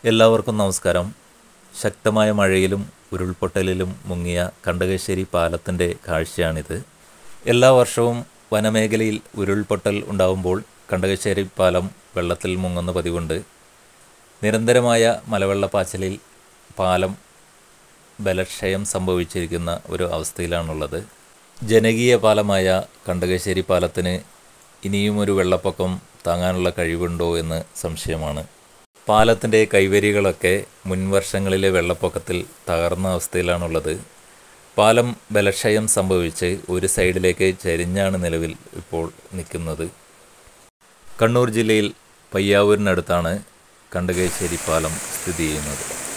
എല്ലാവർക്കും നമസ്കാരം. ശക്തമായ മഴയിലും ഉരുൾപൊട്ടലിലും മുങ്ങിയ കണ്ടകശ്ശേരി പാലത്തിൻ്റെ കാഴ്ചയാണിത്. എല്ലാ വർഷവും വനമേഖലയിൽ ഉരുൾപൊട്ടൽ ഉണ്ടാകുമ്പോൾ കണ്ടകശ്ശേരി പാലം വെള്ളത്തിൽ മുങ്ങുന്ന പതിവുണ്ട്. നിരന്തരമായ മലവെള്ളപ്പാച്ചിലിൽ പാലം ബലക്ഷയം സംഭവിച്ചിരിക്കുന്ന ഒരു അവസ്ഥയിലാണുള്ളത്. ജനകീയ പാലമായ കണ്ടകശ്ശേരി പാലത്തിന് ഇനിയും ഒരു വെള്ളപ്പൊക്കം താങ്ങാനുള്ള കഴിവുണ്ടോ എന്ന് സംശയമാണ്. പാലത്തിൻ്റെ കൈവരികളൊക്കെ മുൻവർഷങ്ങളിലെ വെള്ളപ്പൊക്കത്തിൽ തകർന്ന അവസ്ഥയിലാണുള്ളത്. പാലം ബലക്ഷയം സംഭവിച്ച് ഒരു സൈഡിലേക്ക് ചരിഞ്ഞാണ് നിലവിൽ ഇപ്പോൾ നിൽക്കുന്നത്. കണ്ണൂർ ജില്ലയിൽ പയ്യാവൂരിനടുത്താണ് കണ്ടകശ്ശേരി പാലം സ്ഥിതി ചെയ്യുന്നത്.